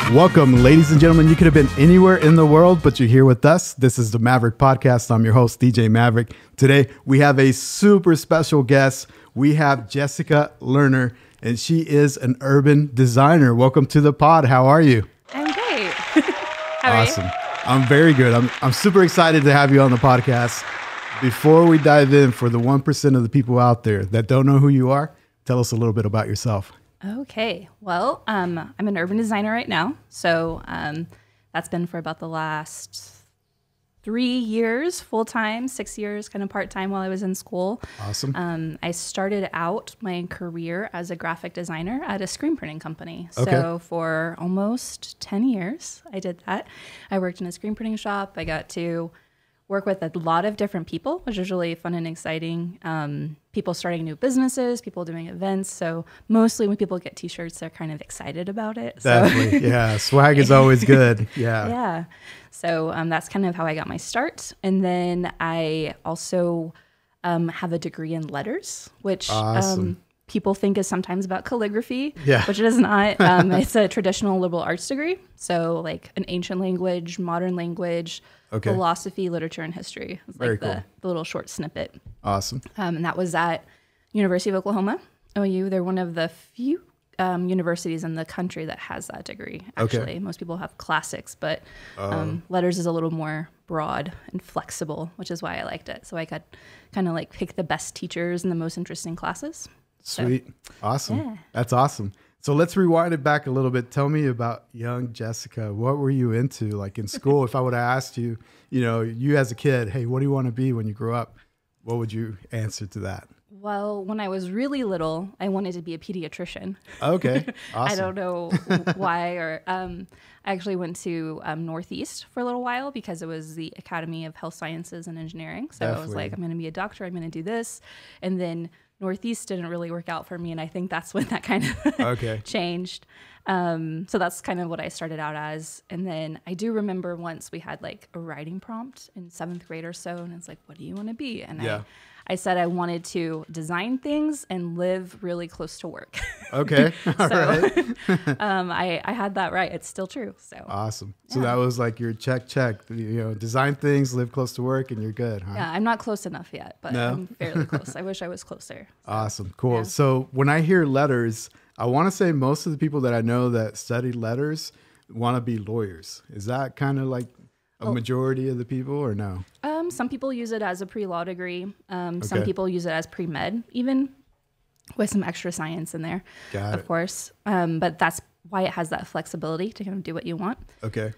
Welcome, ladies and gentlemen. You could have been anywhere in the world, but you're here with us. This is the Maverick Podcast. I'm your host, DJMaverick. Today, we have a super special guest. We have Jessica Lerner, and she is an urban designer. Welcome to the pod. How are you? I'm great. How are Awesome. you? I'm very good. I'm super excited to have you on the podcast. Before we dive in, for the 1% of the people out there that don't know who you are, tell us a little bit about yourself. Okay. Well, I'm an urban designer right now. So that's been for about the last 3 years full-time, 6 years kind of part-time while I was in school. Awesome. I started out my career as a graphic designer at a screen printing company. Okay. So for almost 10 years, I did that. I worked in a screen printing shop. I got to work with a lot of different people, which is really fun and exciting. People starting new businesses, people doing events. So mostly when people get t-shirts, they're kind of excited about it. Definitely. Yeah. Swag is always good. Yeah. Yeah. So that's kind of how I got my start. And then I also have a degree in letters, which Awesome. People think is sometimes about calligraphy, Yeah. which it is not. It's a traditional liberal arts degree. So like an ancient language, modern language, Okay. philosophy, literature, and history. It's Very like cool. the little short snippet. Awesome. And that was at University of Oklahoma, OU. They're one of the few universities in the country that has that degree, actually. Okay. Most people have classics, but letters is a little more broad and flexible, which is why I liked it. So I could kind of like pick the best teachers and the most interesting classes. Sweet. Awesome. Yeah. That's awesome. So let's rewind it back a little bit. Tell me about young Jessica. What were you into like in school? If I would have asked you, you as a kid, hey, what do you want to be when you grow up? What would you answer to that? Well, when I was really little, I wanted to be a pediatrician. Okay. Awesome. I don't know why, or I actually went to Northeast for a little while because it was the Academy of Health Sciences and Engineering. So I was Definitely. like, I'm going to be a doctor. I'm going to do this. And then Northeast didn't really work out for me. And I think that's when that kind of Okay. changed. So that's kind of what I started out as. And then I do remember once we had like a writing prompt in 7th grade or so. And it's like, what do you want to be? And Yeah. I said I wanted to design things and live really close to work. Okay. All right. I had that right. It's still true. So Awesome. So Yeah. that was like your check. Design things, live close to work, and you're good, huh? yeah, I'm not close enough yet, but No? I'm fairly close. I wish I was closer. So, Awesome. Cool. Yeah. So when I hear letters, I want to say most of the people that I know that study letters want to be lawyers. Is that kind of like a majority of the people or no? some people use it as a pre-law degree. Some Okay. people use it as pre-med, even with some extra science in there, Got of it. course. But that's why it has that flexibility to kind of do what you want. Okay.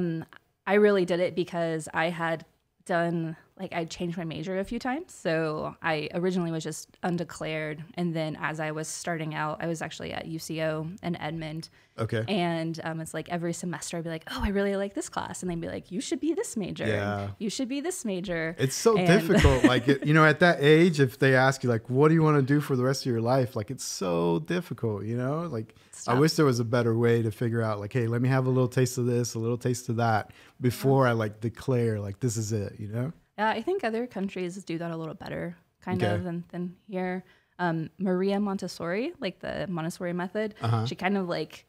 I really did it because I had done, I changed my major a few times. So I originally was just undeclared. And then as I was starting out, I was actually at UCO in Edmond. Okay. And it's like every semester I'd be like, oh, I really like this class. And they'd be like, you should be this major. Yeah. You should be this major. It's so And- difficult. Like, at that age, if they ask you, like, what do you want to do for the rest of your life? Like, it's so difficult, Like, I tough. wish there was a better way to figure out, like, hey, let me have a little taste of this, a little taste of that before I, declare, this is it, Yeah, I think other countries do that a little better, kind Okay. of, than here. Maria Montessori, like the Montessori method, Uh-huh. she kind of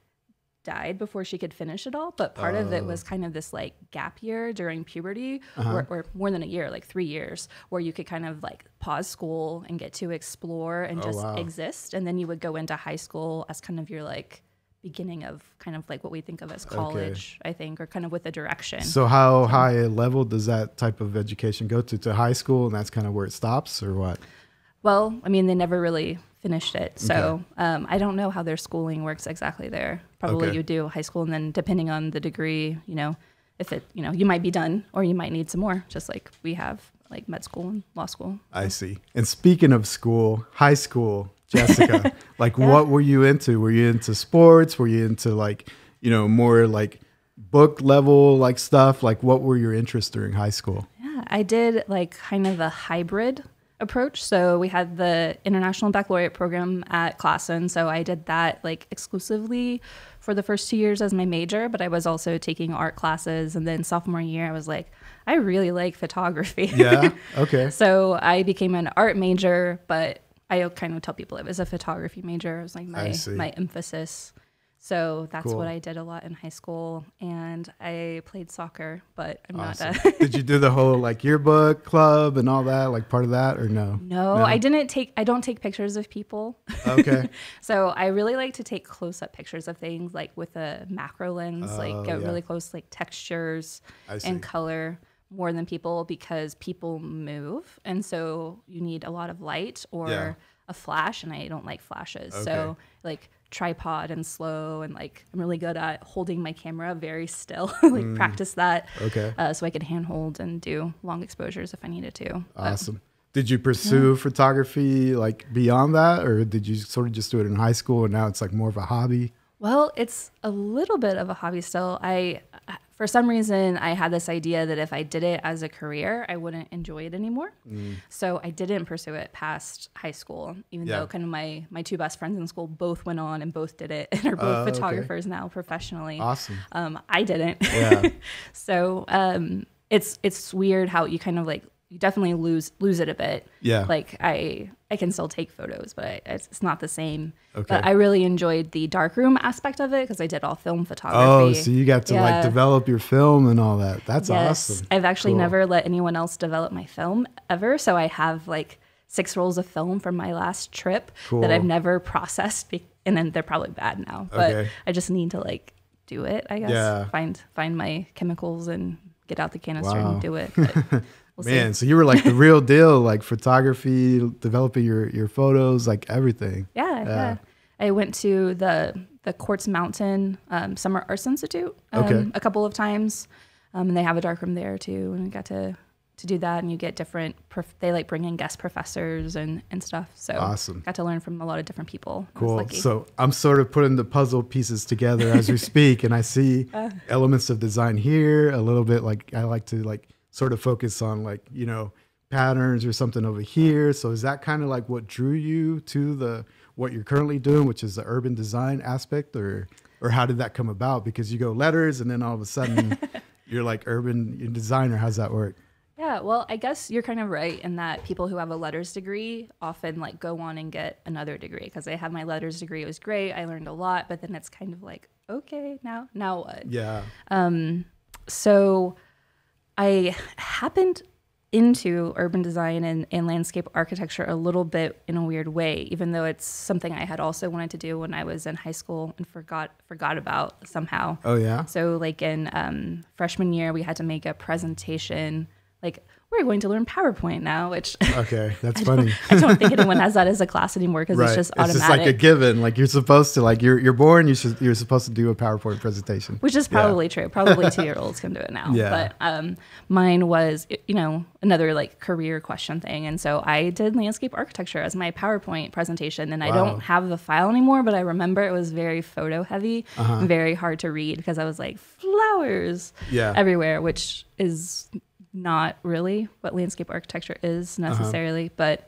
died before she could finish it all. But part of it was kind of this gap year during puberty, or more than a year, 3 years, where you could kind of pause school and get to explore and just wow. exist. And then you would go into high school as kind of your beginning of kind of what we think of as college, I think, or kind of with a direction. So how high a level does that type of education go to high school, and that's kind of where it stops, or what? Well, I mean, they never really finished it. So I don't know how their schooling works exactly there. Probably Okay. you do high school, and then depending on the degree, if it, you might be done or you might need some more, just like we have med school and law school. I see. And speaking of school, high school, Jessica, what were you into? Were you into sports? Were you into more book level stuff? What were your interests during high school? Yeah, I did kind of a hybrid approach. So we had the International Baccalaureate program at Classen. So I did that exclusively for the first 2 years as my major, but I was also taking art classes. And then sophomore year, I was like, I really like photography. Yeah. Okay. So I became an art major, but I kind of tell people it was a photography major. It was my emphasis. So that's Cool. what I did a lot in high school. And I played soccer, but I'm Awesome. not. Did you do the whole like yearbook club and all that, like part of that, or no? No, I don't take pictures of people. Okay. So I really like to take close-up pictures of things, like with a macro lens, like get really close, like textures and color more than people, because people move. And so you need a lot of light or a flash, and I don't like flashes. Okay. So like tripod and slow, and like I'm really good at holding my camera very still, like practice that. Okay. So I could handhold and do long exposures if I needed to. Awesome. Did you pursue photography like beyond that, or did you sort of just do it in high school and now it's like more of a hobby? Well, it's a little bit of a hobby still. For some reason, I had this idea that if I did it as a career, I wouldn't enjoy it anymore. So I didn't pursue it past high school, even though kind of my two best friends in school both went on and both did it and are both photographers now professionally. Awesome. I didn't. Yeah. So it's weird how you kind of like, you definitely lose it a bit. Yeah. Like I can still take photos, but it's not the same. Okay. But I really enjoyed the darkroom aspect of it because I did all film photography. Oh, so you got to like develop your film and all that. That's awesome. I've actually never let anyone else develop my film ever. So I have like 6 rolls of film from my last trip that I've never processed. And then they're probably bad now, but I just need to like do it, I guess. Yeah. Find my chemicals and get out the canister and do it. But we'll Man, see. so you were like the real deal, like photography, developing your photos, like everything. Yeah. I went to the Quartz Mountain Summer Arts Institute a couple of times, and they have a darkroom there too. And I got to do that, and you get different. They like bring in guest professors and stuff. So awesome. Got to learn from a lot of different people. Cool. So I'm sort of putting the puzzle pieces together as we speak, and I see elements of design here. A little bit like I like to like sort of focus on like, you know, patterns or something over here. So is that kind of like what drew you to what you're currently doing, which is the urban design aspect, or how did that come about? Because you go letters and then all of a sudden you're like urban designer. How's that work? Yeah, well, I guess you're kind of right in that people who have a letters degree often like go on and get another degree, because I had my letters degree. It was great. I learned a lot, but then it's kind of like, okay, now what? Yeah. So I happened into urban design and landscape architecture a little bit in a weird way, even though it's something I had also wanted to do when I was in high school and forgot about somehow. Oh, yeah? So like in freshman year, we had to make a presentation. Like, we're going to learn PowerPoint now, which okay, that's funny. I don't think anyone has that as a class anymore, because it's just automatic. It's just like a given. Like you're supposed to, like you're born, you're supposed to do a PowerPoint presentation. Which is probably true. Probably 2-year-olds can do it now. Yeah. But mine was, you know, another like career question thing. And so I did landscape architecture as my PowerPoint presentation. And I don't have the file anymore, but I remember it was very photo heavy and very hard to read, because I was like flowers everywhere, which is not really what landscape architecture is necessarily, but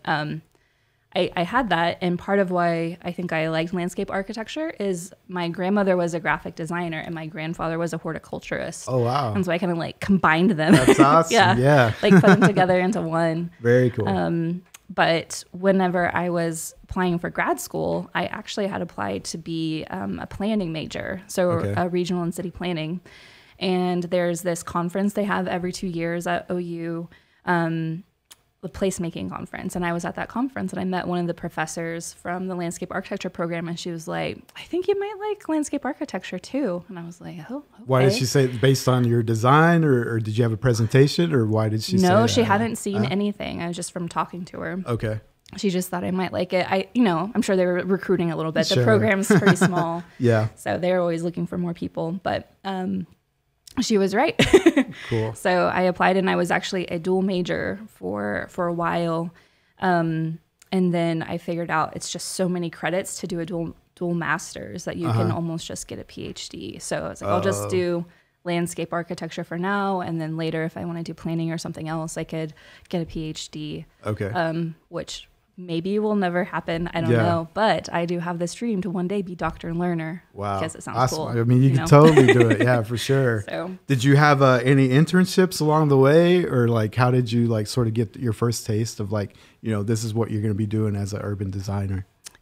I had that. And part of why I think I liked landscape architecture is my grandmother was a graphic designer and my grandfather was a horticulturist. Oh, wow. And so I kind of like combined them. That's awesome. Yeah. Like put them together into one. Very cool. But whenever I was applying for grad school, I actually had applied to be a planning major. So a regional and city planning. And there's this conference they have every 2 years at OU, the placemaking conference. And I was at that conference and I met one of the professors from the landscape architecture program. And she was like, I think you might like landscape architecture too. And I was like, oh, okay. Why did she say it? Based on your design, or did you have a presentation, or why did she say that? No, she hadn't seen anything. I was just from talking to her. Okay. She just thought I might like it. I'm sure they were recruiting a little bit. The program's pretty small. Yeah. So they're always looking for more people. But she was right. Cool. So I applied, and I was actually a dual major for a while. And then I figured out it's just so many credits to do a dual master's that you can almost just get a PhD. So I was like, I'll just do landscape architecture for now, and then later if I want to do planning or something else, I could get a PhD. Okay. Which maybe will never happen. I don't know. But I do have this dream to one day be Dr. Lerner. Wow. Because it sounds awesome. cool. I mean, you can totally do it. Yeah, for sure. So, did you have any internships along the way, or like how did you like sort of get your first taste of like, you know, this is what you're going to be doing as an urban designer?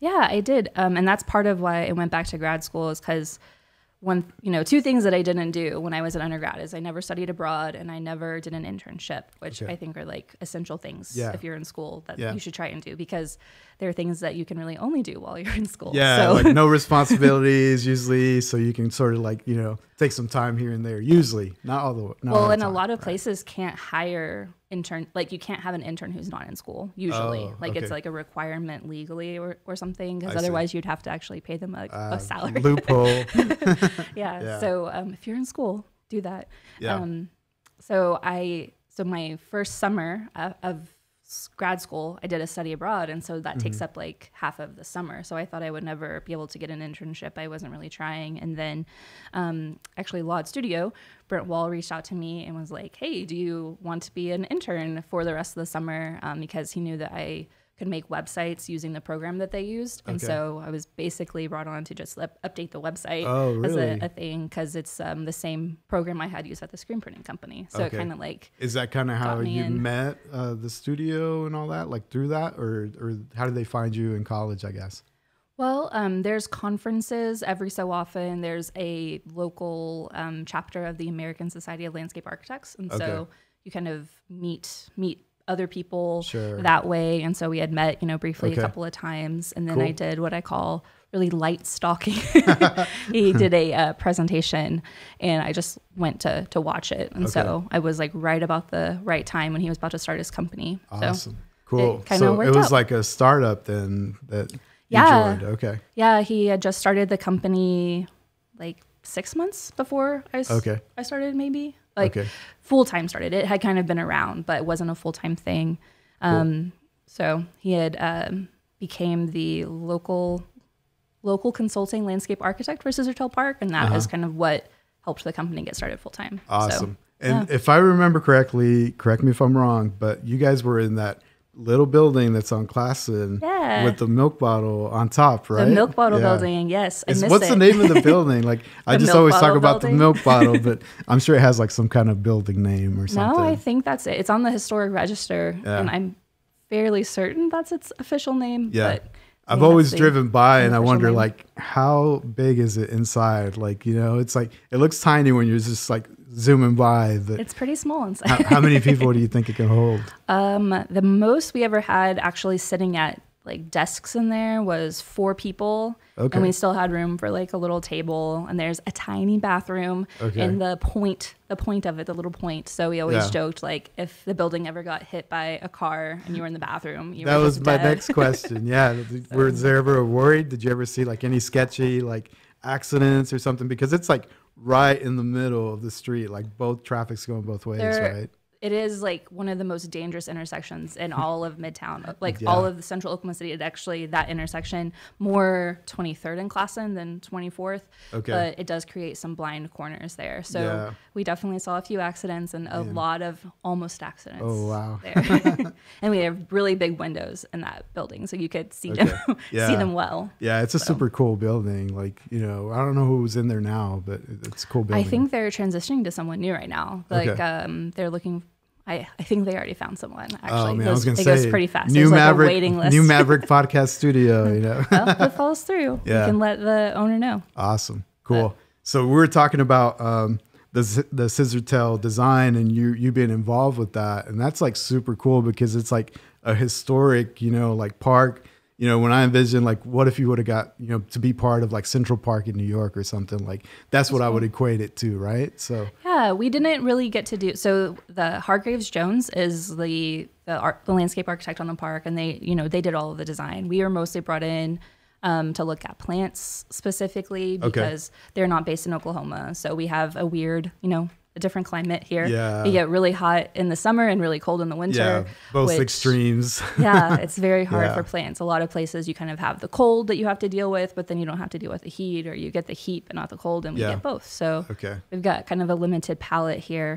Yeah, I did. And that's part of why I went back to grad school is because two things that I didn't do when I was an undergrad is I never studied abroad and I never did an internship, which I think are like essential things if you're in school that you should try and do, because there are things that you can really only do while you're in school. Yeah, so. like no responsibilities usually, so you can sort of like, take some time here and there, usually, not all the time. Well, and a lot of places can't hire intern, like you can't have an intern who's not in school usually. It's like a requirement legally or something, because otherwise you'd have to actually pay them a salary. Loophole. Yeah. So if you're in school, do that. Yeah. So my first summer of grad school, I did a study abroad, and so that takes up like half of the summer. So I thought I would never be able to get an internship. I wasn't really trying. And then actually LAUD Studio, Brent Wall reached out to me and was like, hey, do you want to be an intern for the rest of the summer? Because he knew that I could make websites using the program that they used. And so I was basically brought on to just update the website as a thing, because it's the same program I had used at the screen printing company. So it kind of like... Is that kind of how you met the studio and all that, like through that? Or how did they find you in college, I guess? Well, there's conferences every so often. There's a local chapter of the American Society of Landscape Architects. And so you kind of meet other people that way. And so we had met, briefly a couple of times. And then I did what I call really light stalking. He did a presentation and I just went to watch it. And so I was like right about the right time when he was about to start his company. Awesome. So cool. So it was like a startup then that you joined. Okay. Yeah. He had just started the company like 6 months before I started, maybe. Full-time started. It had kind of been around, but it wasn't a full-time thing. So he had became the local consulting landscape architect for Scissortail Park, and that is kind of what helped the company get started full-time. Awesome. So, and if I remember correctly, correct me if I'm wrong, but you guys were in that little building that's on Classen with the milk bottle on top, right? The milk bottle building, yes. What's the name of the building? Like I just always talk about the milk bottle, but I'm sure it has like some kind of building name or something. No, I think that's it. It's on the historic register, and I'm fairly certain that's its official name. Yeah. But I've always driven by and I wonder like how big is it inside? Like, it's like it looks tiny when you're just like zooming by. But it's pretty small inside. how many people do you think it can hold? The most we ever had actually sitting at like desks in there was 4 people. And we still had room for like a little table, and there's a tiny bathroom in the point of it, the little point. So we always joked like if the building ever got hit by a car and you were in the bathroom, that was my next question. Yeah. Was there ever a worry? Did you ever see like any sketchy like accidents or something? Because it's like right in the middle of the street, like both traffic's going both ways, right? It is like one of the most dangerous intersections in all of Midtown, like all of the central Oklahoma City. It's actually that intersection, more 23rd and Classen than 24th, but it does create some blind corners there. So we definitely saw a few accidents and a lot of almost accidents. Oh, wow. There. And we have really big windows in that building, so you could see them, see them well. Yeah, it's a super cool building. Like, I don't know who's in there now, but it's a cool building. I think they're transitioning to someone new right now. Like they're looking. I think they already found someone. Actually, oh, man, I was going to say, it goes pretty fast. New There's Maverick, like a waiting list. New Maverick podcast studio. Well, if it falls through, you can let the owner know. Awesome, cool. So we were talking about the Scissortail design, and you being involved with that, and that's like super cool because it's like a historic, like park. When I envision like, what if you would have got, to be part of like Central Park in New York or something, like that's what I would equate it to, right? So yeah, we didn't really get to do, so the Hargraves Jones is the landscape architect on the park, and they did all of the design. We were mostly brought in to look at plants specifically because they're not based in Oklahoma. So we have a weird, a different climate here. Yeah. We get really hot in the summer and really cold in the winter. Yeah, both extremes. Yeah, it's very hard for plants. A lot of places you kind of have the cold that you have to deal with, but then you don't have to deal with the heat, or you get the heat but not the cold, and we get both. So we've got kind of a limited palette here.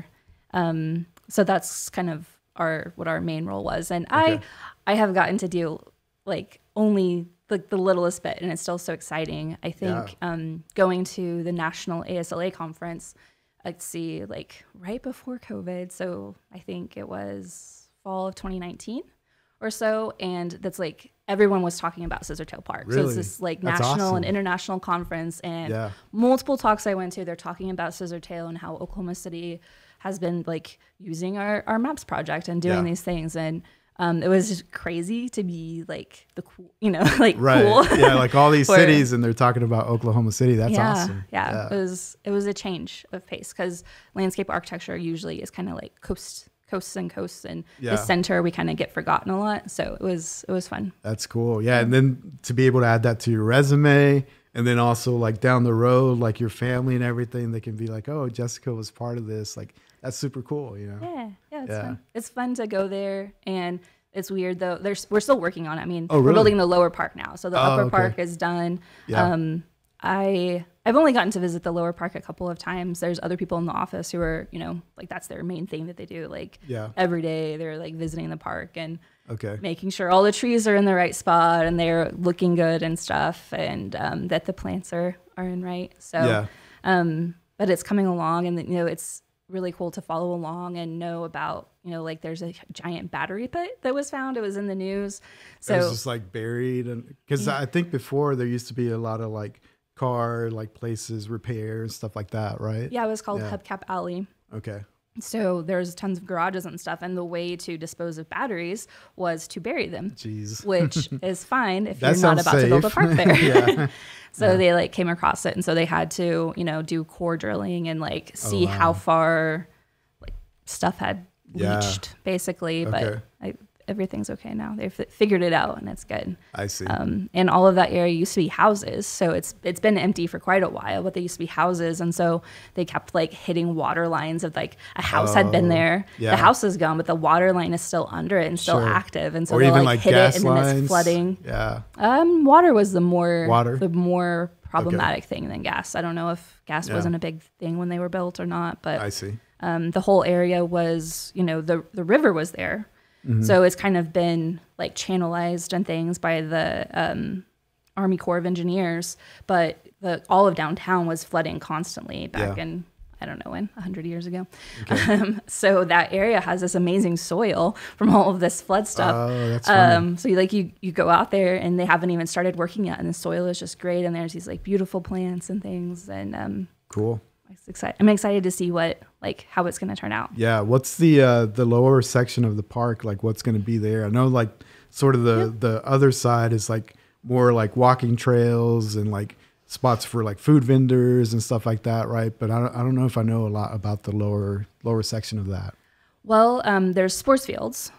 So that's kind of what our main role was. And I have gotten to do like only the littlest bit, and it's still so exciting. I think going to the National ASLA conference, let's see, like right before COVID. So I think it was fall of 2019 or so, and that's like everyone was talking about Scissortail Park. So Really? it's this like That's national awesome. and international conference, and Yeah. multiple talks I went to, they're talking about Scissortail and how Oklahoma City has been like using our maps project and doing Yeah. these things. And it was just crazy to be like the cool, you know, like Right. cool. Yeah, like all these Where- cities and they're talking about Oklahoma City. That's yeah, awesome. yeah. It was a change of pace because landscape architecture usually is kind of like coasts and coasts, and Yeah. the center we kind of get forgotten a lot. So it was fun. That's cool. Yeah. And then to be able to add that to your resume, and then also like down the road, like your family and everything, they can be like, oh, Jessica was part of this. Like that's super cool, you know? Yeah, it's Yeah. fun. It's fun to go there, and it's weird though. We're still working on it. I mean, Oh, we're really? building the lower park now, so the Oh, upper okay. park is done. Yeah. I've only gotten to visit the lower park a couple of times. There's other people in the office who are, you know, like that's their main thing that they do. Like Yeah. every day they're like visiting the park and Okay. making sure all the trees are in the right spot and they're looking good and stuff, and that the plants are in right. So, Yeah. but it's coming along, and you know, it's really cool to follow along and know about, you know, like there's a giant battery pit that was found. It was in the news. So It was just like buried. And because I think before there used to be a lot of like car, like places, repair and stuff like that, right? yeah, it was called Yeah. Hubcap Alley. Okay. So there's tons of garages and stuff, and the way to dispose of batteries was to bury them, Jeez. which is fine if That you're not sounds about to build a safe. park there. Yeah. So they like came across it, and so they had to, you know, do core drilling and like see wow. how far like stuff had Yeah. leached, basically. Okay. But everything's okay now. They've figured it out, and it's good. I see. And all of that area used to be houses, so it's been empty for quite a while. But they used to be houses, and so they kept like hitting water lines of like a house had been there, yeah. the house is gone, but the water line is still under it and still Sure. active, and so Or they'll even like like hit gas it, and then lines. it's flooding. Yeah. Water was the more Water? problematic thing than gas. I don't know if gas Yeah. wasn't a big thing when they were built or not, but I see. the whole area was, you know, the river was there. Mm-hmm. So it's kind of been like channelized and things by the Army Corps of Engineers, but all of downtown was flooding constantly back Yeah. in, I don't know when, 100 years ago. Okay. So that area has this amazing soil from all of this flood stuff. Oh, that's funny. So you go out there and they haven't even started working yet, and the soil is just great, and there's these like beautiful plants and things, and Cool. I'm excited to see how it's going to turn out. Yeah. What's the lower section of the park? Like what's going to be there? I know like sort of the other side is like more like walking trails and like spots for like food vendors and stuff like that. Right. But I don't know if I know a lot about the lower section of that. Well, there's sports fields.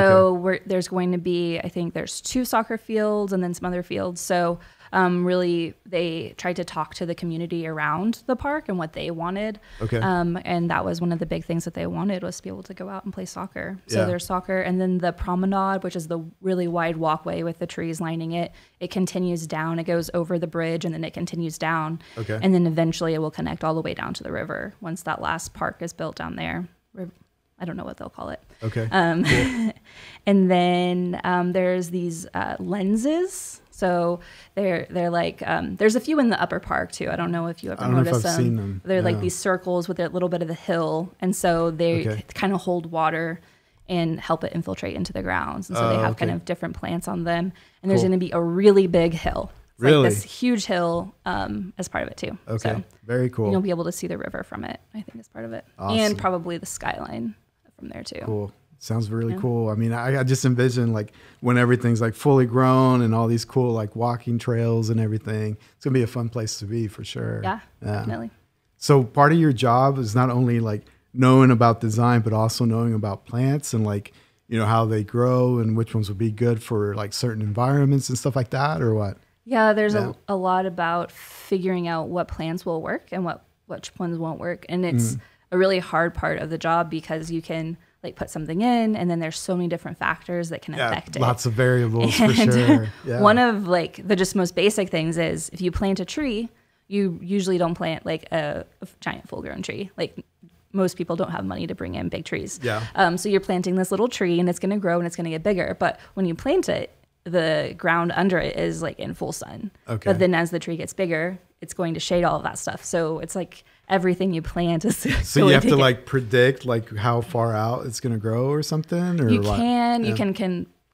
So there's going to be, I think there's 2 soccer fields and then some other fields. So really they tried to talk to the community around the park and what they wanted. Okay. And that was one of the big things that they wanted, was to be able to go out and play soccer. So Yeah. there's soccer, and then the promenade, which is the really wide walkway with the trees lining it. It continues down. It goes over the bridge, and then it continues down. Okay. And then eventually it will connect all the way down to the river once that last park is built down there. I don't know what they'll call it. Okay. Cool. And then there's these lenses. So they're like, there's a few in the upper park too. I don't know if you ever noticed them. Seen them. They're like No. these circles with a little bit of the hill. And so they kind of hold water and help it infiltrate into the grounds. And so they have kind of different plants on them. And there's Cool. going to be a really big hill. It's Really? like this huge hill as part of it too. Okay. So Very cool. you'll be able to see the river from it, I think, as part of it. Awesome. And probably the skyline from there too. Cool. Sounds really cool. I mean, I just envision like when everything's like fully grown and all these cool like walking trails and everything. It's gonna be a fun place to be for sure. Yeah, definitely. So part of your job is not only like knowing about design, but also knowing about plants and like, you know, how they grow and which ones would be good for like certain environments and stuff like that, or what? Yeah, there's a lot about figuring out what plants will work and which ones won't work. And it's a really hard part of the job, because you can like put something in, and then there's so many different factors that can affect it. Lots of variables for And sure. Yeah. one of like the just most basic things is, if you plant a tree, you usually don't plant like a giant full-grown tree. Like most people don't have money to bring in big trees. Yeah. So you're planting this little tree, and it's going to grow and it's going to get bigger. But when you plant it, the ground under it is like in full sun. Okay. But then as the tree gets bigger, it's going to shade all of that stuff. So it's like everything you plant is So you have to like predict like how far out it's going to grow or something, or you what? can Yeah. you can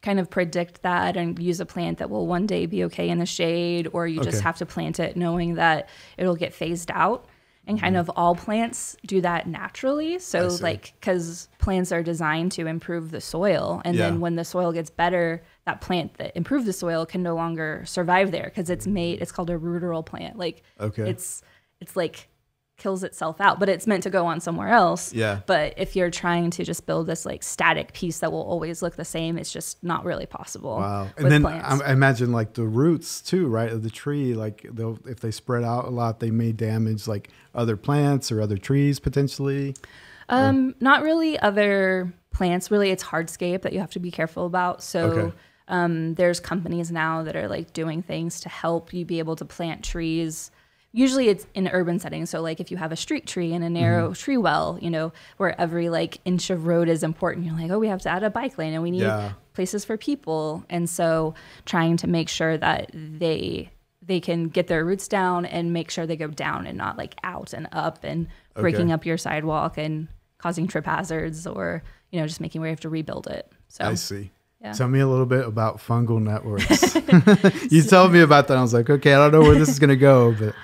kind of predict that and use a plant that will one day be okay in the shade, or you just have to plant it knowing that it'll get phased out. And kind of all plants do that naturally. So like, because plants are designed to improve the soil. And then when the soil gets better, that plant that improved the soil can no longer survive there because it's called a ruderal plant. Like it's like kills itself out, but it's meant to go on somewhere else. Yeah. But if you're trying to just build this like static piece that will always look the same, it's just not really possible. Wow. And then I imagine like the roots too, right, of the tree, like if they spread out a lot, they may damage like other plants or other trees potentially. Not really other plants. Really, it's hardscape that you have to be careful about. So there's companies now that are like doing things to help you be able to plant trees. Usually it's in urban settings. So like if you have a street tree and a narrow tree well, you know, where every like inch of road is important, you're like, oh, we have to add a bike lane and we need places for people. And so trying to make sure that they can get their roots down and make sure they go down and not like out and up and breaking up your sidewalk and causing trip hazards, or, you know, just making where you have to rebuild it. So I see. Yeah. Tell me a little bit about fungal networks. You told me about that. I was like, okay, I don't know where this is going to go, but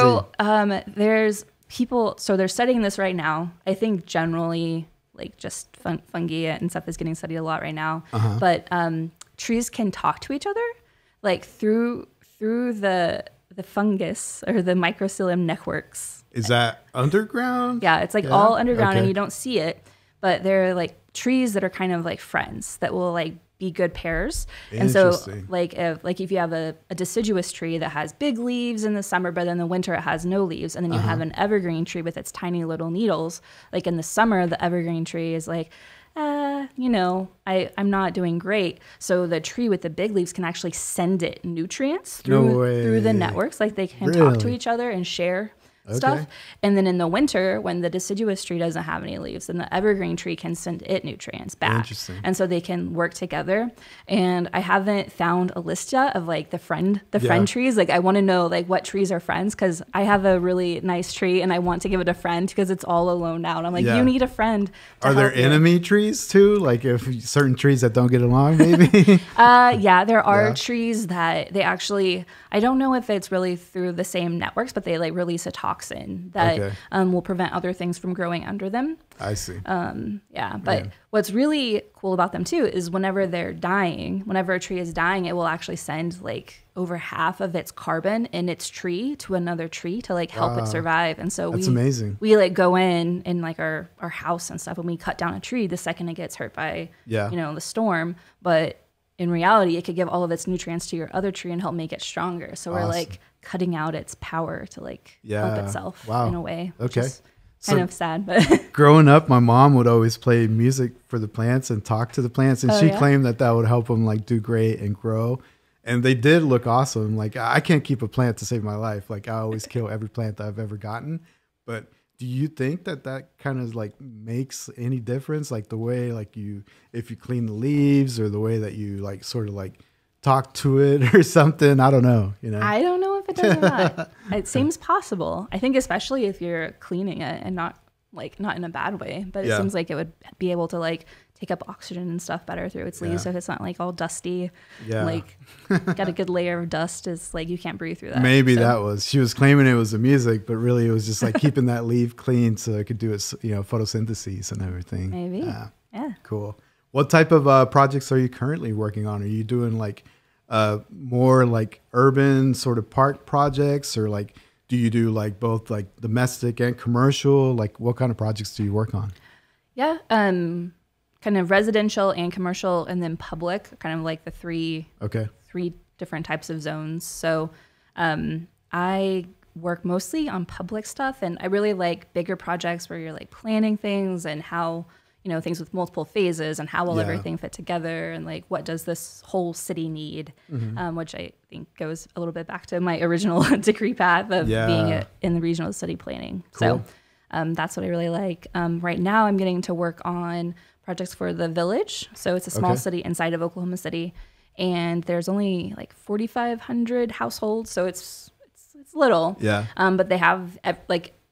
there's people, so they're studying this right now. I think generally like just fungi and stuff is getting studied a lot right now, but trees can talk to each other like through the fungus or the mycelium networks. Is that underground? Yeah, it's like all underground and you don't see it, but they're like trees that are kind of like friends that will like be good pairs. And so like if you have a deciduous tree that has big leaves in the summer, but in the winter it has no leaves, and then you have an evergreen tree with its tiny little needles, like in the summer the evergreen tree is like, you know, I'm not doing great. So the tree with the big leaves can actually send it nutrients through the networks. Like they can talk to each other and share stuff. And then in the winter, when the deciduous tree doesn't have any leaves, then the evergreen tree can send it nutrients back. And so they can work together. And I haven't found a list yet of like the friend trees. Like I want to know like what trees are friends, because I have a really nice tree and I want to give it a friend because it's all alone now. And I'm like, you need a friend. Are there enemy trees too? Like if certain trees that don't get along, maybe? Yeah, there are trees that they actually, I don't know if it's really through the same networks, but they like release a toxin that will prevent other things from growing under them. I see. But what's really cool about them too is whenever they're dying, whenever a tree is dying, it will actually send like over half of its carbon in its tree to another tree to like help it survive. And so that's amazing. We like go in like our house and stuff, and we cut down a tree the second it gets hurt by you know, the storm, but in reality, it could give all of its nutrients to your other tree and help make it stronger. So we're like cutting out its power to like help itself in a way. Okay. Kind of sad, but growing up, my mom would always play music for the plants and talk to the plants, and she claimed that would help them like do great and grow. And they did look awesome. Like I can't keep a plant to save my life. Like I always kill every plant that I've ever gotten. But do you think that kind of like makes any difference? Like the way like if you clean the leaves, or the way that you like sort of like talk to it or something? I don't know. You know, I don't know if it does or not. It seems possible. I think especially if you're cleaning it and not in a bad way, but it seems like it would be able to like take up oxygen and stuff better through its leaves if it's not like all dusty. Like got a good layer of dust, is like you can't breathe through that. Maybe she was claiming it was the music, but really it was just like keeping that leaf clean so it could do its, you know, photosynthesis and everything. Maybe. Yeah. Cool. What type of projects are you currently working on? Are you doing like more like urban sort of park projects, or like do you do like both like domestic and commercial? Like what kind of projects do you work on? Yeah, kind of residential and commercial, and then public, kind of like the three different types of zones. So I work mostly on public stuff, and I really like bigger projects where you're like planning things and how, you know, things with multiple phases and how will everything fit together, and like what does this whole city need, which I think goes a little bit back to my original degree path of being in the regional city planning. Cool. So that's what I really like. Right now I'm getting to work on projects for the Village. So it's a small city inside of Oklahoma City, and there's only like 4,500 households. So it's little. Yeah. But they have like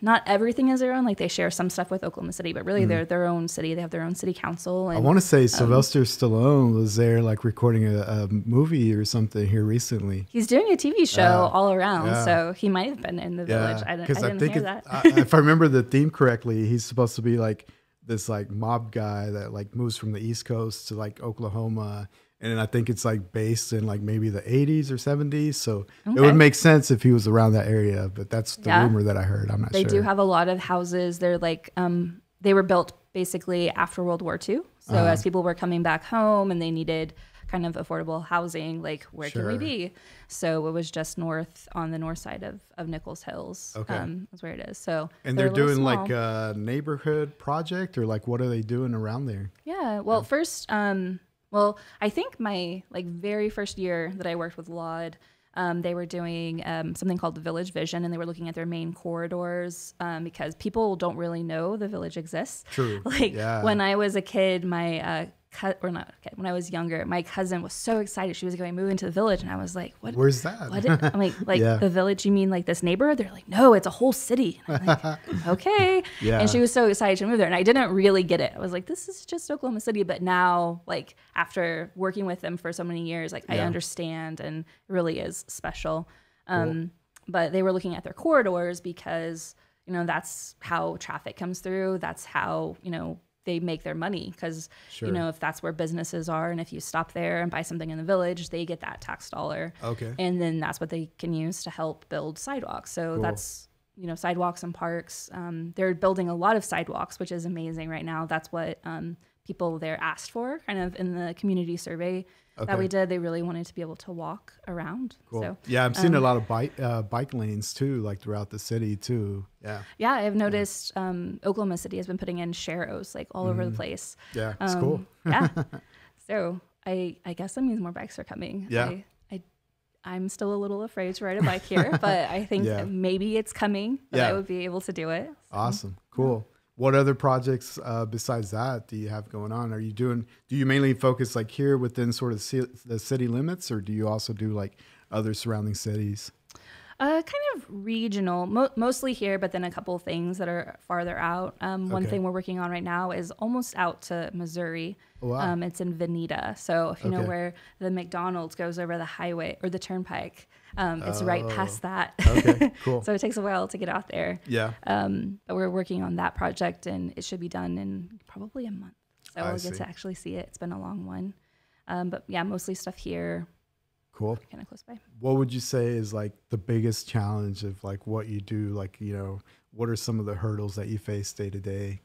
not everything is their own. Like they share some stuff with Oklahoma City, but really they're their own city. They have their own city council. And, I want to say Sylvester Stallone was there like recording a movie or something here recently. He's doing a TV show all around, so he might have been in the village. I didn't hear that. If I remember the theme correctly, he's supposed to be like this like mob guy that like moves from the East Coast to like Oklahoma. And I think it's like based in like maybe the 80s or 70s. So it would make sense if he was around that area. But that's the rumor that I heard. I'm not sure. They do have a lot of houses. They're like, they were built basically after World War II. So as people were coming back home and they needed kind of affordable housing, like where can we be? So it was just on the north side of Nichols Hills. Is where it is. So and they're doing like a neighborhood project, or like what are they doing around there? Yeah. Well, first, well, I think my like very first year that I worked with LAUD, they were doing something called the Village Vision, and they were looking at their main corridors because people don't really know the village exists. True. Like when I was a kid, my when I was younger, my cousin was so excited she was going to move into the village, and I was like, "What? Where's that?" I'm like the village? You mean like this neighborhood? They're like, "No, it's a whole city." And I'm like, okay. And she was so excited to move there, and I didn't really get it. I was like, "This is just Oklahoma City," but now, like after working with them for so many years, like I understand, and it really is special. Cool. But they were looking at their corridors because that's how traffic comes through. That's how they make their money because, if that's where businesses are, and if you stop there and buy something in the village, they get that tax dollar. Okay. And then that's what they can use to help build sidewalks. So that's, sidewalks and parks. They're building a lot of sidewalks, which is amazing right now. That's what people there asked for kind of in the community survey that we did. They really wanted to be able to walk around. Cool. So, yeah, I'm seeing a lot of bike lanes too, like throughout the city too. Yeah. Yeah, I've noticed Oklahoma City has been putting in sharrows like all over the place. Yeah, it's cool. Yeah. So I guess that means more bikes are coming. Yeah. I'm still a little afraid to ride a bike here, but I think maybe it's coming that I would be able to do it. So. Awesome. Cool. What other projects besides that do you have going on? Do you mainly focus like here within sort of the city limits, or do you also do like other surrounding cities? Kind of regional, mostly here, but then a couple of things that are farther out. One thing we're working on right now is almost out to Missouri. Oh, wow. It's in Veneta. So if you know where the McDonald's goes over the highway or the turnpike, it's right past that. Okay, cool. So it takes a while to get out there. Yeah. But we're working on that project, and it should be done in probably a month. So we'll get to actually see it. It's been a long one. But yeah, mostly stuff here. Cool. Kind of close by. What would you say is like the biggest challenge of like what you do? Like, what are some of the hurdles that you face day to day?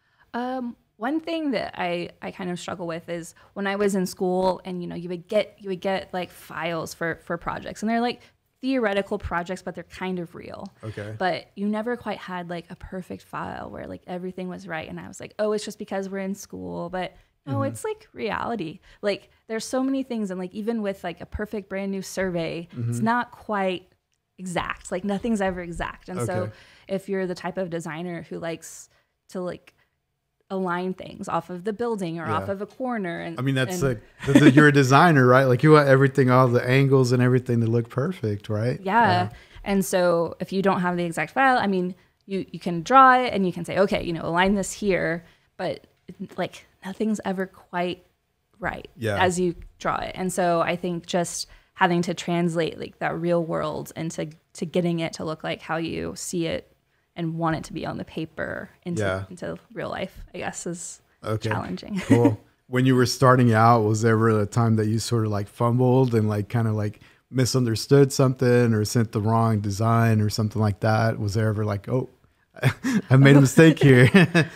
One thing that I kind of struggle with is when I was in school, and you would get like files for projects, and they're like theoretical projects, but they're kind of real. Okay. But you never quite had like a perfect file where like everything was right, and I was like, oh, it's just because we're in school, but no, it's like reality. Like there's so many things, and like even with like a perfect brand new survey, it's not quite exact. Like nothing's ever exact. And so if you're the type of designer who likes to like align things off of the building or off of a corner, and I mean that's like you're a designer, right? Like you want everything, all the angles and everything to look perfect, right? Yeah. And so if you don't have the exact file, I mean, you can draw it and you can say, okay, align this here, but like nothing's ever quite right as you draw it. And so I think just having to translate like that real world into getting it to look like how you see it and want it to be on the paper into real life, I guess is challenging. Cool. When you were starting out, was there ever a time that you sort of like fumbled and like kind of like misunderstood something or sent the wrong design or something like that? Was there ever like, oh, I made a mistake here?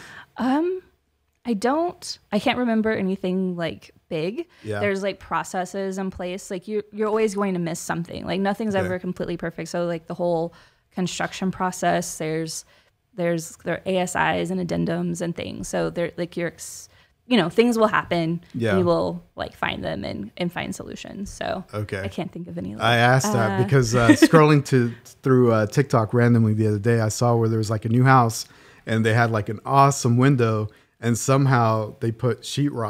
I can't remember anything like big. Yeah. There's like processes in place. Like you're always going to miss something. Like nothing's ever completely perfect. So like the whole construction process, there are ASIs and addendums and things. So they're like things will happen. Yeah. You will like find them and find solutions. So I can't think of any. I asked that because scrolling through TikTok randomly the other day, I saw where there was like a new house and they had like an awesome window, and somehow they put sheetrock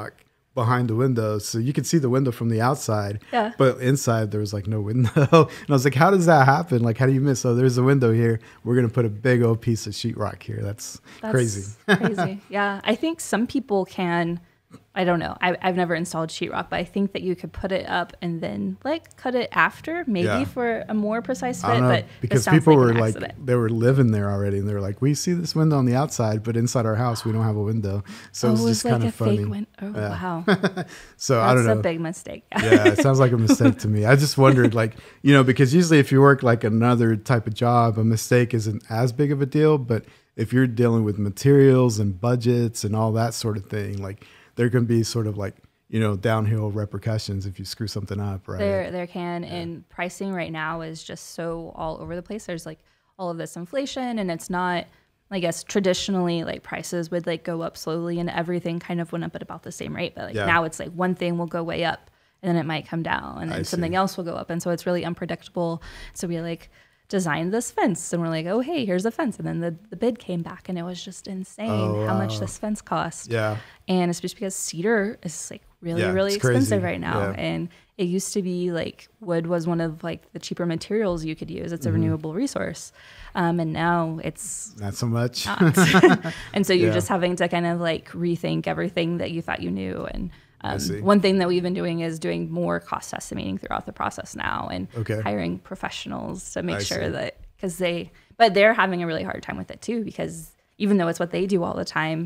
behind the window, so you could see the window from the outside. Yeah. But inside there was like no window, and I was like, "How does that happen? Like, how do you miss? Oh, there's a window here. We're gonna put a big old piece of sheetrock here. That's crazy." Crazy. Yeah, I think some people can. I don't know. I've never installed sheetrock, but I think that you could put it up and then like cut it after, maybe for a more precise fit. I don't know, but because people were like, they were living there already, and they were like, "We see this window on the outside, but inside our house we don't have a window." So it was just like kind of funny. Oh wow! So I don't know. That's a big mistake. Yeah, it sounds like a mistake to me. I just wondered, like, because usually if you work like another type of job, a mistake isn't as big of a deal. But if you're dealing with materials and budgets and all that sort of thing, like, there can be sort of like, downhill repercussions if you screw something up, right? There can. And pricing right now is just so all over the place. There's like all of this inflation, and it's not, I guess, traditionally like prices would like go up slowly and everything kind of went up at about the same rate. But like now it's like one thing will go way up and then it might come down and then something else will go up. And so it's really unpredictable. So we like designed this fence and we're like, oh, hey, here's a fence. And then the bid came back and it was just insane how much this fence cost. Yeah. And it's just because cedar is like really expensive right now. Yeah. And it used to be like wood was one of like the cheaper materials you could use. It's a renewable resource. And now it's not so much. Not. And so you're just having to kind of like rethink everything that you thought you knew. And one thing that we've been doing is doing more cost estimating throughout the process now and hiring professionals to make sure that, but they're having a really hard time with it too, because even though it's what they do all the time,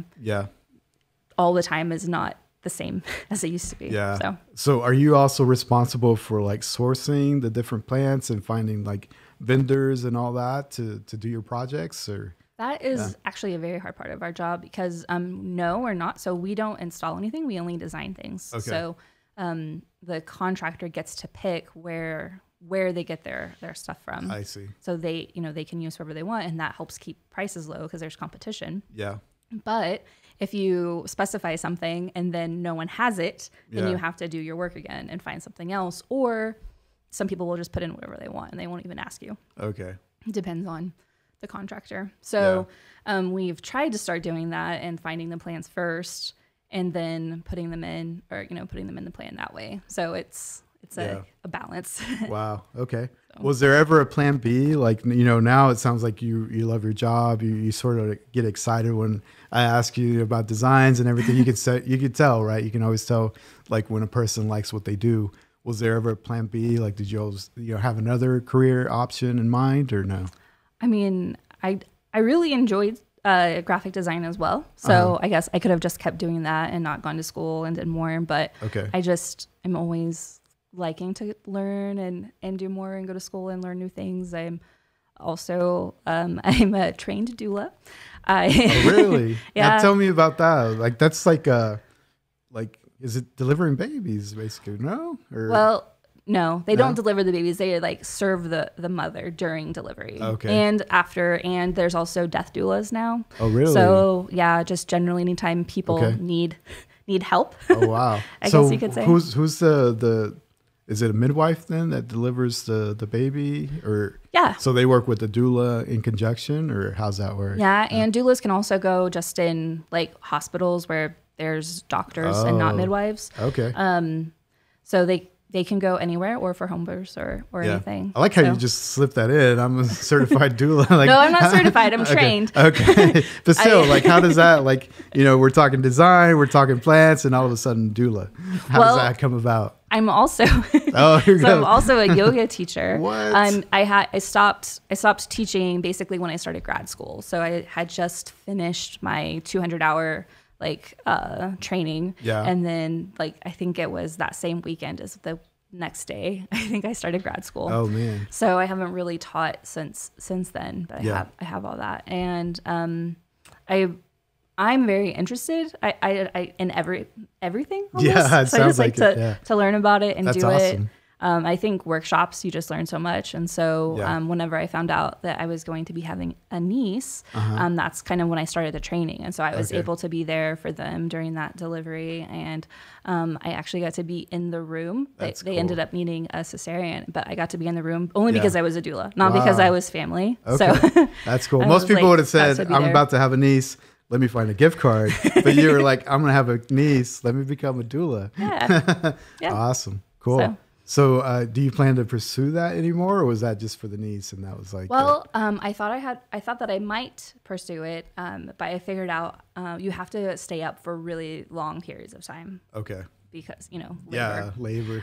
all the time is not the same as it used to be. Yeah. So are you also responsible for like sourcing the different plants and finding like vendors and all that to do your projects, or? That is actually a very hard part of our job because no, we're not. So we don't install anything. We only design things. Okay. So the contractor gets to pick where they get their stuff from. I see. So they can use whoever they want, and that helps keep prices low because there's competition. Yeah. But if you specify something and then no one has it, then you have to do your work again and find something else. Or some people will just put in whatever they want and they won't even ask you. Okay. It depends on the contractor. So we've tried to start doing that and finding the plants first and then putting them in, or putting them in the plan that way. So it's a balance. Wow. Okay. So. Was there ever a plan B? Like, now it sounds like you love your job. You sort of get excited when I ask you about designs and everything. You could tell, right? You can always tell like when a person likes what they do. Was there ever a plan B? Like, did you always, have another career option in mind, or no? I mean, I really enjoyed graphic design as well. So I guess I could have just kept doing that and not gone to school and did more. But I'm always liking to learn and do more and go to school and learn new things. I'm also, I'm a trained doula. Oh, really? Yeah. Now tell me about that. Like, that's like, is it delivering babies basically? No? Or? Well, no, they don't deliver the babies. They like serve the mother during delivery and after. And there's also death doulas now. Oh, really? So yeah, just generally anytime people need help. Oh, wow. I guess you could say. Who's the is it a midwife then that delivers the baby, or? Yeah. So they work with the doula in conjunction, or how's that work? Yeah. And doulas can also go just in like hospitals where there's doctors and not midwives. Okay. So they can go anywhere, or for home births or anything. I like how you just slip that in. I'm a certified doula. Like, no, I'm not certified. I'm trained. Okay. But still, like, how does that, like, we're talking design, we're talking plants, and all of a sudden doula. How does that come about? I'm also I'm also a yoga teacher. What? I stopped teaching basically when I started grad school. So I had just finished my 200-hour training. Yeah. And then I think it was that same weekend as the next day, I think I started grad school. Oh man. So I haven't really taught since then, but I have all that. And I'm very interested in everything. Almost. Yeah. It so sounds I just like to learn about it and That's do awesome. it. I think workshops, you just learn so much. And so whenever I found out that I was going to be having a niece, that's kind of when I started the training. And so I was able to be there for them during that delivery. And I actually got to be in the room. They ended up needing a cesarean, but I got to be in the room only because I was a doula, not because I was family. Okay. So that's cool. Most people would have said, I'm about to have a niece. let me find a gift card. But you were like, I'm going to have a niece. Let me become a doula. Yeah. Yeah. Awesome. Cool. So do you plan to pursue that anymore, or was that just for the niece? And that was like, well, I thought that I might pursue it, but I figured out you have to stay up for really long periods of time. Okay. Because, labor. Yeah, labor.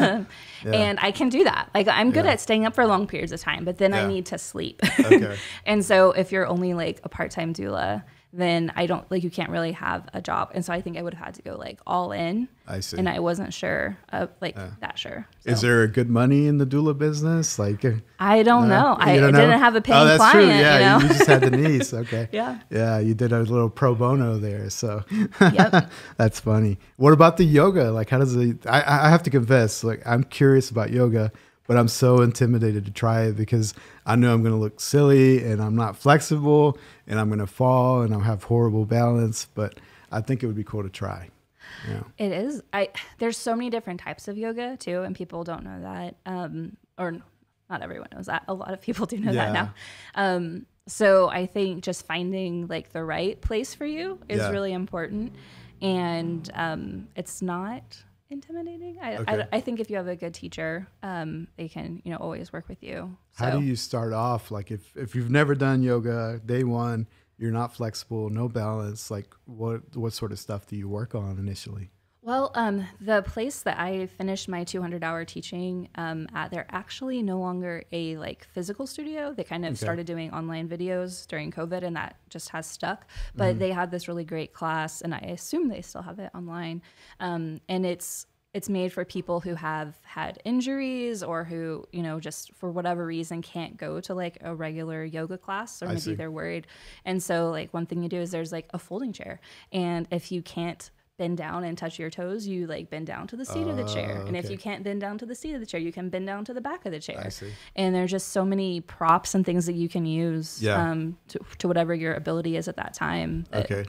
And I can do that. Like, I'm good at staying up for long periods of time, but then I need to sleep. Okay. And so if you're only like a part-time doula, then I don't, like, you can't really have a job. And so I think I would have had to go like all in. I see. And I wasn't sure, that sure. So. Is there a good money in the doula business? Like, I don't know. I didn't have a paying client. True. Yeah, you just had the niece. Okay. Yeah. Yeah, you did a little pro bono there. So yep. That's funny. What about the yoga? Like, how does I have to confess, like, I'm curious about yoga, but I'm so intimidated to try it because I know I'm going to look silly and I'm not flexible and I'm going to fall and I'll have horrible balance. But I think it would be cool to try. Yeah. It is. There's so many different types of yoga too, and people don't know that. Or not everyone knows that. A lot of people do know that now. So I think just finding like the right place for you is really important. And it's not intimidating. I think if you have a good teacher, they can, always work with you. So. How do you start off? Like if you've never done yoga, day one, you're not flexible, no balance, like what sort of stuff do you work on initially? Well, the place that I finished my 200-hour teaching at, they're actually no longer a like physical studio. They kind of started doing online videos during COVID, and that just has stuck. But they had this really great class, and I assume they still have it online. And it's made for people who have had injuries or who, just for whatever reason can't go to like a regular yoga class, or maybe they're worried. And so like one thing you do is there's like a folding chair, and if you can't bend down and touch your toes, you like bend down to the seat of the chair. And if you can't bend down to the seat of the chair, you can bend down to the back of the chair. And there's just so many props and things that you can use to whatever your ability is at that time.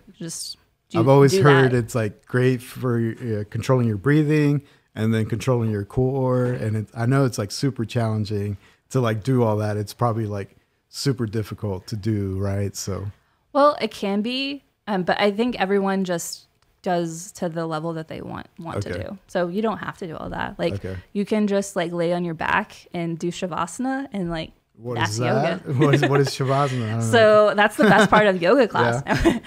I've always heard it's like great for controlling your breathing and then controlling your core. And I know it's like super challenging to like do all that. It's probably like super difficult to do, right? So, well, it can be, but I think everyone just does to the level that they want to do. So you don't have to do all that. Like you can just like lay on your back and do shavasana, and like that's yoga. What is shavasana? I don't so know. That's the best part of yoga class.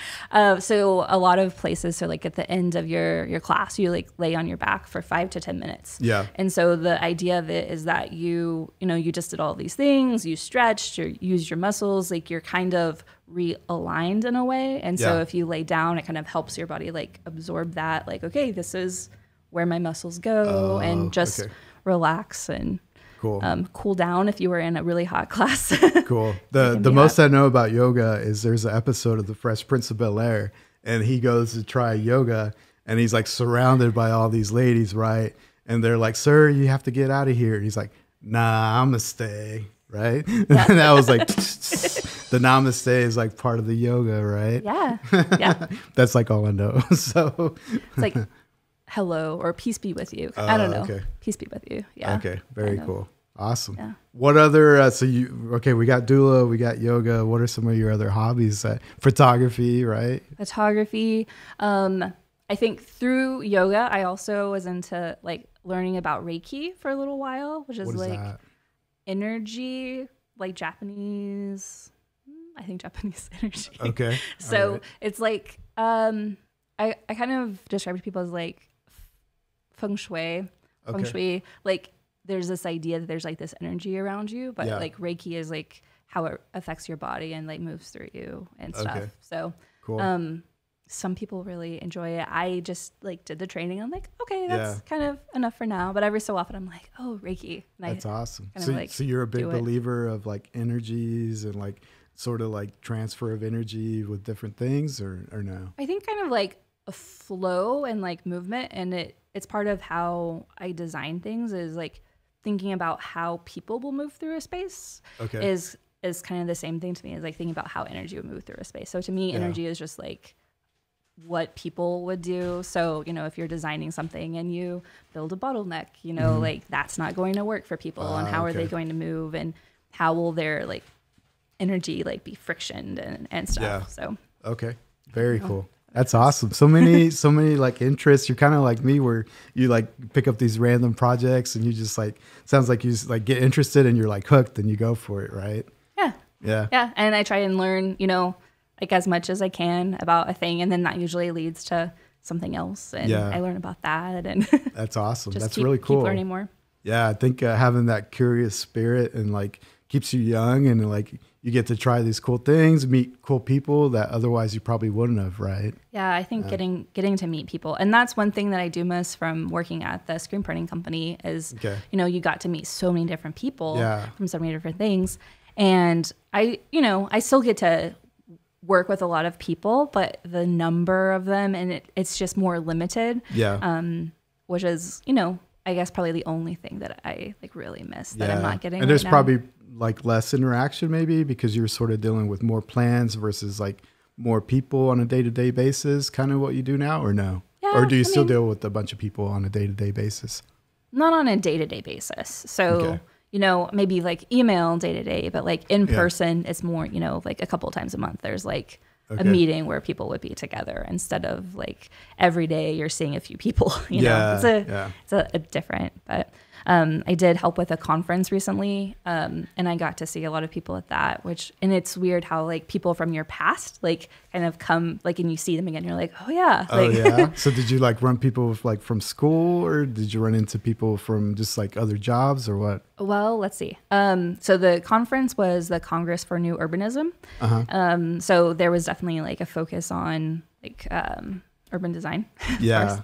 So a lot of places, so like at the end of your class, you like lay on your back for 5 to 10 minutes. Yeah. And so the idea of it is that you just did all these things, you stretched, you used your muscles, like you're kind of realigned in a way. And so if you lay down, it kind of helps your body like absorb that, like, okay, this is where my muscles go, and just relax and cool down if you were in a really hot class. Cool. The most I know about yoga is there's an episode of The Fresh Prince of Bel-Air, and he goes to try yoga, and he's like surrounded by all these ladies, right? And they're like, "Sir, you have to get out of here." And he's like, "Nah, I'm gonna stay." Right? Yeah. And that was like the namaste is like part of the yoga, right? Yeah. Yeah. That's like all I know. So it's like hello or peace be with you. I don't know. Okay. Peace be with you. Yeah. Okay. Very cool. Awesome. Yeah. What other we got doula, we got yoga. What are some of your other hobbies? Photography, right? Photography. I think through yoga, I also was into like learning about Reiki for a little while, which is like that? Energy, like Japanese energy. Okay. So it's like I kind of describe it to people as like feng shui. Like there's this idea that there's like this energy around you, but like Reiki is like how it affects your body and like moves through you and stuff. Okay. So cool. Some people really enjoy it. I just like did the training. I'm like, okay, that's kind of enough for now. But every so often I'm like, oh, Reiki. And that's awesome. So you're a big believer of like energies and like sort of like transfer of energy with different things or no? I think kind of like a flow and like movement. And it's part of how I design things is like thinking about how people will move through a space is kind of the same thing to me as like thinking about how energy would move through a space. So to me, energy is just like what people would do. So, if you're designing something and you build a bottleneck, like that's not going to work for people. And how are they going to move, and how will their like energy like be frictioned and stuff. Yeah. So Very cool. That's awesome. So many like interests. You're kind of like me where you like pick up these random projects and you just like, sounds like you just like get interested and you're like hooked and you go for it. Right. Yeah. Yeah. Yeah. And I try and learn, like as much as I can about a thing. And then that usually leads to something else. And I learn about that. And that's awesome. That's keep, really cool. Keep learning more. Yeah. I think having that curious spirit and like keeps you young and like you get to try these cool things, meet cool people that otherwise you probably wouldn't have, right? Yeah, I think getting to meet people. And that's one thing that I do miss from working at the screen printing company is, you got to meet so many different people from so many different things. And I still get to work with a lot of people, but the number of them, and it's just more limited. Yeah. Which is, I guess probably the only thing that I like really miss that I'm not getting. And there's right now. probably like less interaction maybe because you're sort of dealing with more plans versus like more people on a day-to-day basis, kind of what you do now, or no? Yeah, or do you still deal with a bunch of people on a day-to-day basis? Not on a day-to-day basis. So, maybe like email day-to-day, but like in person, it's more, like a couple of times a month. There's like a meeting where people would be together instead of like every day you're seeing a few people, it's a different, but I did help with a conference recently. And I got to see a lot of people at that, and it's weird how like people from your past, like kind of come like, and you see them again, you're like, oh yeah. Oh yeah. So did you like run people like from school or did you run into people from just like other jobs or what? Well, let's see. So the conference was the Congress for New Urbanism. So there was definitely like a focus on like, urban design. Yeah.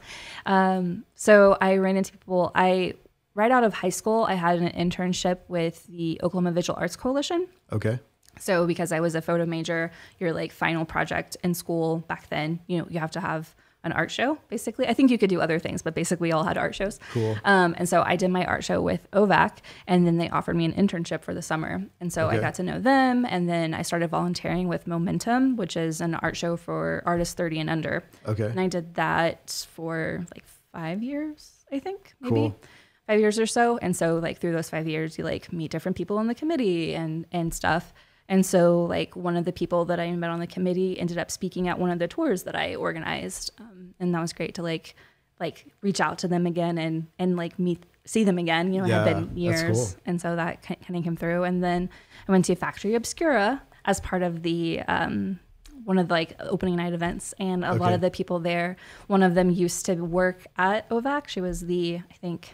So I ran into people, right out of high school, I had an internship with the Oklahoma Visual Arts Coalition. Okay. So because I was a photo major, your like final project in school back then, you have to have an art show, basically. I think you could do other things, but basically we all had art shows. Cool. And so I did my art show with OVAC, and then they offered me an internship for the summer. And so I got to know them, and then I started volunteering with Momentum, which is an art show for artists 30 and under. Okay. And I did that for like 5 years, I think, maybe. Cool. 5 years or so. And so like through those 5 years, you like meet different people in the committee and stuff. And so like one of the people that I met on the committee ended up speaking at one of the tours that I organized. And that was great to like reach out to them again and like see them again, it had been years. Cool. And so that kind of came through. And then I went to Factory Obscura as part of the, one of the like opening night events, and a lot of the people there, one of them used to work at OVAC. She was the, I think,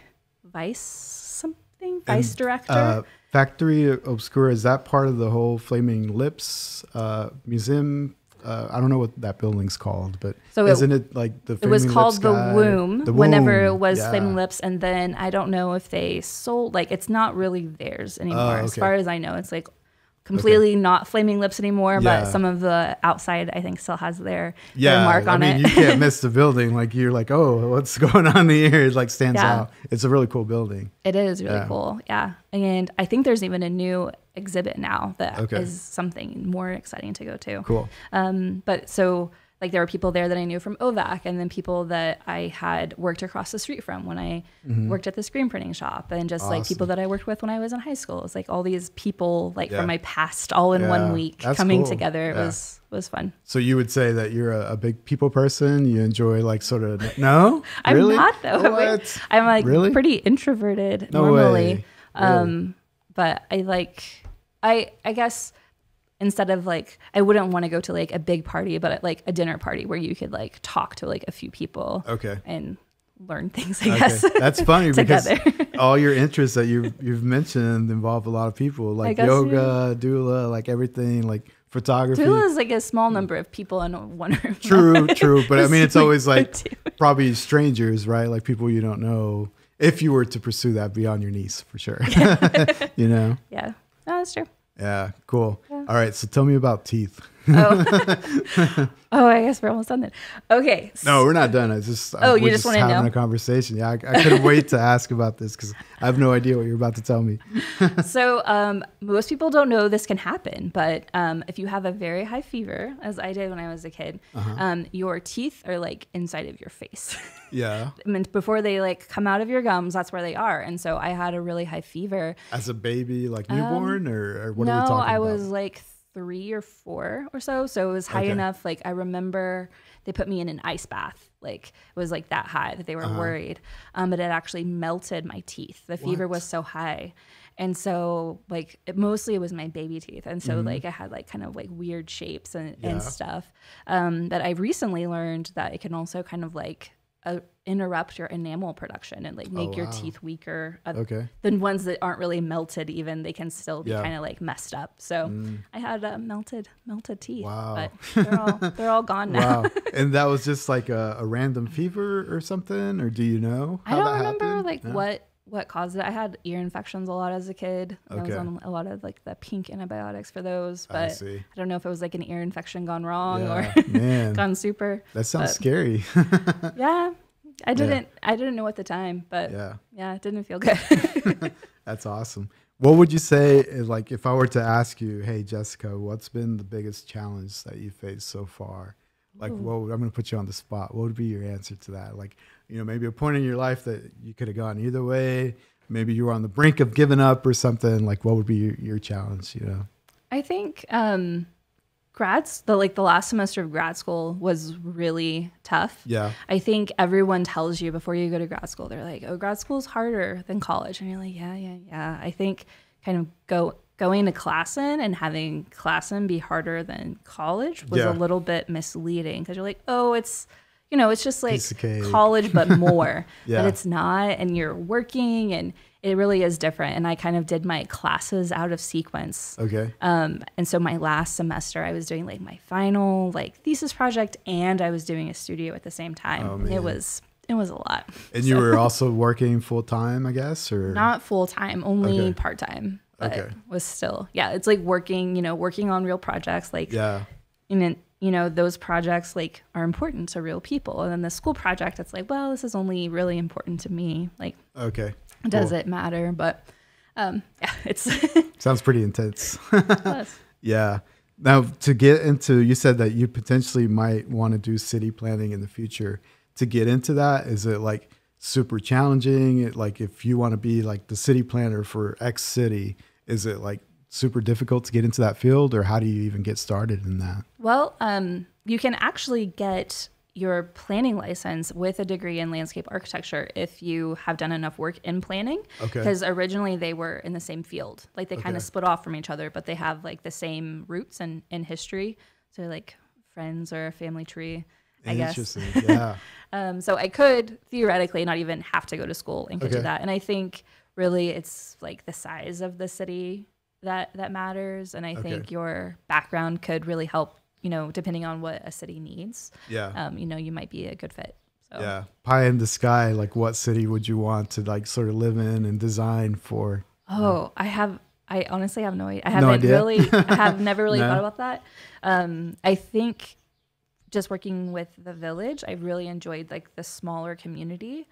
vice director. Factory Obscura, is that part of the whole Flaming Lips museum? I don't know what that building's called, but isn't it like the Flaming Lips? It was called the Womb whenever it was Flaming Lips, and then I don't know if they sold, like it's not really theirs anymore. As far as I know, it's like completely not Flaming Lips anymore, but some of the outside I think still has their mark on it. You can't miss the building. Like you're like, oh, what's going on here? It like stands out. It's a really cool building. It is really cool. Yeah. And I think there's even a new exhibit now that is something more exciting to go to. Cool. But so like there were people there that I knew from OVAC, and then people that I had worked across the street from when I worked at the screen printing shop, and just like people that I worked with when I was in high school. It's like all these people like from my past all in 1 week coming together. It was fun. So you would say that you're a big people person? You enjoy like sort of, no? I'm really? not though. What? I'm like pretty introverted normally. Really? But I like, I guess instead of like, I wouldn't want to go to like a big party, but like a dinner party where you could like talk to like a few people and learn things, I guess. That's funny because all your interests that you've mentioned involve a lot of people, like yoga, doula, like everything, like photography. Doula is like a small number of people in one room. True. But I mean, it's always like probably strangers, right? Like people you don't know, if you were to pursue that beyond your niece, for sure. Yeah, no, that's true. Yeah, cool. Yeah. All right, so tell me about teeth. I guess we're almost done then. Okay. No, we're not done. You just want to know? A conversation. Yeah, I couldn't wait to ask about this because I have no idea what you're about to tell me. So most people don't know this can happen, but if you have a very high fever, as I did when I was a kid, your teeth are like inside of your face. Yeah. I mean, before they like come out of your gums, that's where they are. And so I had a really high fever. As a baby, like newborn, or what are we talking about? No, I was like 3 or 4 or so. So it was high enough. Like I remember they put me in an ice bath. Like it was like that high that they were worried. But it actually melted my teeth. The fever was so high. And so like it was my baby teeth. And so like I had like kind of like weird shapes and stuff. That I recently learned that it can also kind of like interrupt your enamel production and like make your teeth weaker than ones that aren't really melted. Even they can still be kind of like messed up. So I had melted teeth. Wow. But they're all gone now. Wow. And that was just like a random fever or something, or do you know how I don't that remember happened? like what caused it. I had ear infections a lot as a kid. I was on a lot of like the pink antibiotics for those, but I don't know if it was like an ear infection gone wrong or gone super. That sounds scary. Yeah. I didn't know at the time, but it didn't feel good. That's awesome. What would you say is like, if I were to ask you, hey, Jessica, what's been the biggest challenge that you faced so far? Like, I'm going to put you on the spot. What would be your answer to that? Like, maybe a point in your life that you could have gone either way. Maybe you were on the brink of giving up or something. Like, what would be your challenge, I think the last semester of grad school was really tough. Yeah. I think everyone tells you before you go to grad school, they're like, oh, grad school is harder than college. And you're like, yeah. I think kind of going to Classen and having Classen be harder than college was a little bit misleading because you're like, oh, it's just like college, but more. But it's not. And you're working and it really is different. And I kind of did my classes out of sequence. Okay. And so my last semester, I was doing like my final like thesis project and I was doing a studio at the same time. Oh, man. It was a lot. And you were also working full time, I guess, or not full time, only part time. But was still, it's like working on real projects. Like, and then, those projects like are important to real people. And then the school project, it's like, well, this is only really important to me. Like, does it matter? But it's sounds pretty intense. Yeah. Now to get into, you said that you potentially might want to do city planning in the future. To get into that, is it like super challenging? Like if you want to be like the city planner for X city, is it like super difficult to get into that field, or how do you even get started in that? Well, you can actually get your planning license with a degree in landscape architecture if you have done enough work in planning. Because originally they were in the same field. Like they kind of split off from each other, but they have like the same roots in history. So like friends or a family tree, I guess. Interesting, yeah. So I could theoretically not even have to go to school and do that. And I think really it's like the size of the city that matters. And I think your background could really help, depending on what a city needs. Yeah. You might be a good fit. So. Yeah. Pie in the sky, like what city would you want to like sort of live in and design for? Oh, I honestly have no idea. I have never really thought about that. I think just working with the village, I really enjoyed like the smaller community.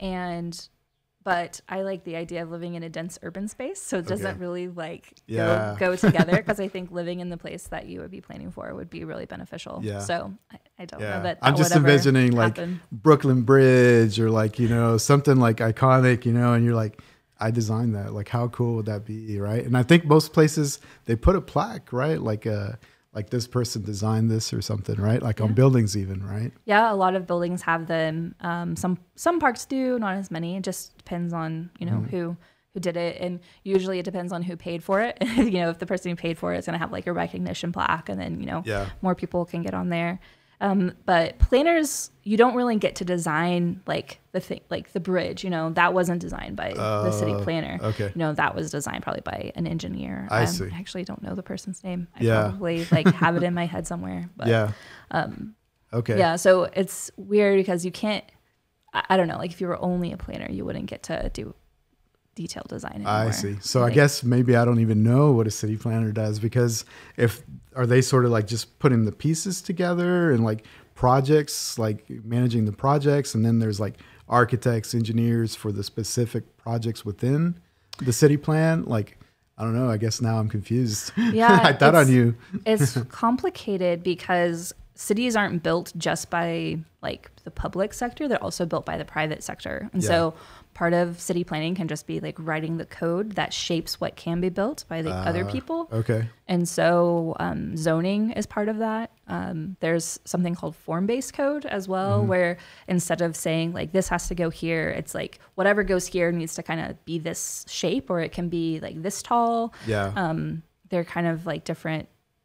But I like the idea of living in a dense urban space. So it doesn't really like go together, because I think living in the place that you would be planning for would be really beneficial. Yeah. So I don't know that I'm just envisioning like Brooklyn Bridge or like, something like iconic, and you're like, I designed that. Like how cool would that be, right? And I think most places they put a plaque, right? Like this person designed this or something, right? Like on buildings even, right? Yeah, a lot of buildings have them. Some parks do, not as many. It just depends on, who did it. And usually it depends on who paid for it. If the person who paid for it is going to have like a recognition plaque, and then, more people can get on there. But planners, you don't really get to design like the thing, like the bridge, that wasn't designed by the city planner. That was designed probably by an engineer. I see. I actually don't know the person's name. I probably like have it in my head somewhere. But, so it's weird because you can't, I don't know, like if you were only a planner, you wouldn't get to do detailed design anymore. I see. So I guess maybe I don't even know what a city planner does, because are they sort of like just putting the pieces together and like projects, like managing the projects, and then there's like architects, engineers for the specific projects within the city plan? Like, I don't know. I guess now I'm confused. Yeah. I thought on you. It's complicated because cities aren't built just by like the public sector, they're also built by the private sector. And so part of city planning can just be like writing the code that shapes what can be built by the other people. Okay. And so zoning is part of that. There's something called form-based code as well, where instead of saying like this has to go here, it's like whatever goes here needs to kind of be this shape, or it can be like this tall. Yeah. They're kind of like different.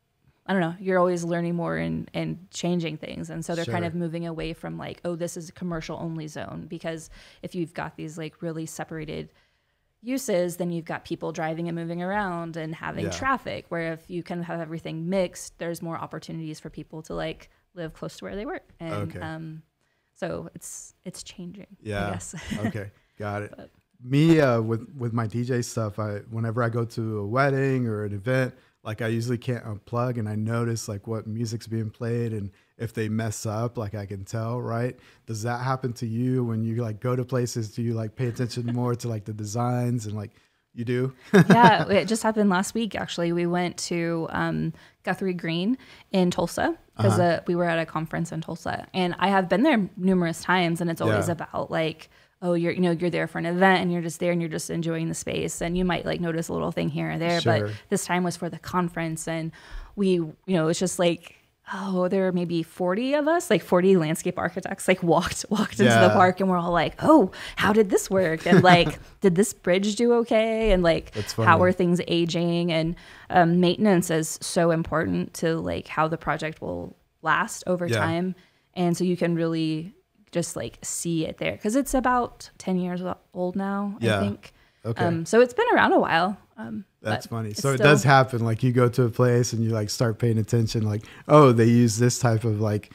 I don't know. You're always learning more and changing things. And so they're kind of moving away from like, oh, this is a commercial only zone. Because if you've got these like really separated uses, then you've got people driving and moving around and having traffic. Where if you kind of have everything mixed, there's more opportunities for people to like live close to where they work. And so it's changing. Yeah. I guess. Okay. Got it. But me, with my DJ stuff, whenever I go to a wedding or an event, like I usually can't unplug, and I notice like what music's being played, and if they mess up, like I can tell, right? Does that happen to you when you like go to places? Do you like pay attention more to like the designs and like you do? Yeah, it just happened last week. Actually, we went to Guthrie Green in Tulsa because we were at a conference in Tulsa, and I have been there numerous times, and it's always about like, oh, you're there for an event and you're just there and you're just enjoying the space, and you might like notice a little thing here or there. But this time was for the conference, and we, it's just like, oh, there were maybe 40 of us, like 40 landscape architects, like walked into the park, and we're all like, oh, how did this work? And like, did this bridge do okay? And like, how are things aging? And maintenance is so important to like how the project will last over time. And so you can really just like see it there, because it's about 10 years old now, I think. Okay. So it's been around a while. That's funny. So it does happen. Like you go to a place and you like start paying attention, like, oh, they use this type of like,